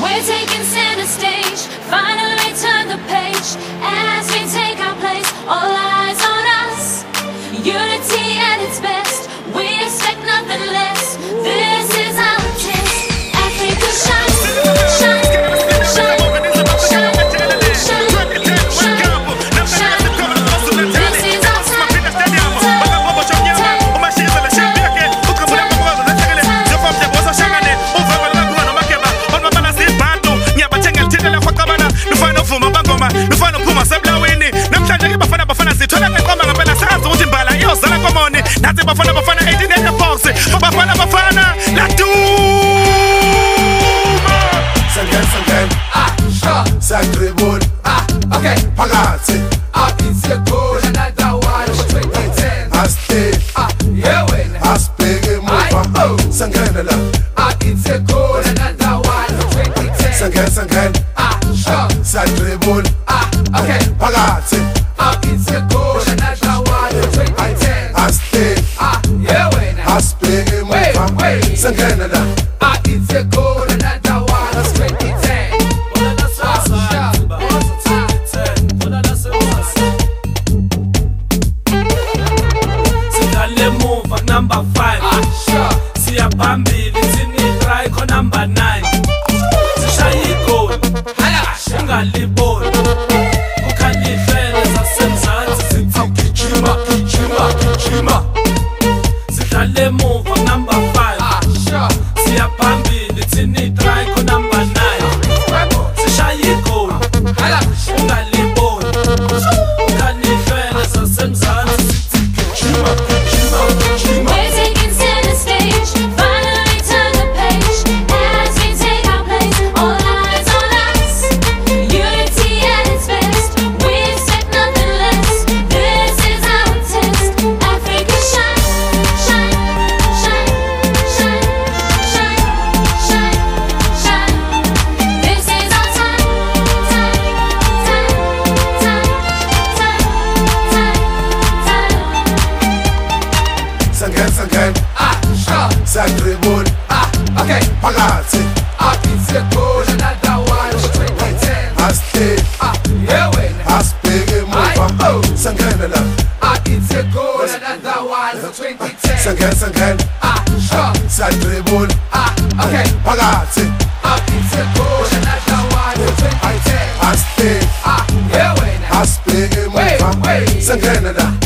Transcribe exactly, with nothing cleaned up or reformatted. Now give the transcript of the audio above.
We're taking center stage, finally turn the page. As we take our place, all eyes on us. Unity at its best, we expect nothing less. This is our test. Africa shine, shine, shine, shine, shine, shine, shine. This is our time, Nazi bafana bafana eighteen eighty pulse bafana bafana la duma Sangen sangen ah sure Sacré bon ah okay Pagazzi ah it's a good another one twenty ten Aste ah yeah when Aspege mova Sangen la ah it's a good another one twenty ten Sangen sangen ah sure Sacré bon ah okay Pagazzi ah it's a good another one twenty ten Aste ah yeah when Aspege mova Sangen la ah it's a good another one twenty ten number five ah sure siya phambili sini try ko number nine sishaya igol hala ungaliboni ukhalifele zasemzansi sithi gijima gijima gijima sidlale emuva number five ah sure siya phambili sini try ko number nine sishaya igol hala ungaliboni ukhalifele zasemzansi sithi gijima gijima gijima. we're taking center stage, finally turn the page. As we take our place, all eyes on us. Unity at its best, we expect nothing less. This is our test. Africa shine, shine, shine, shine, shine, shine, shine. This is our time, time, time, time, time, time, time. Sangen sangen ah sure Sacré bon ah okay Pagazzi ah it's a good another one twenty ten Aste ah yeah when Aspege mova Sangen la ah it's a good another one twenty ten Sangen sangen ah sure Sacré bon ah okay Pagazzi ah it's a good another one twenty ten Aste ah yeah when Aspege mova Sangen la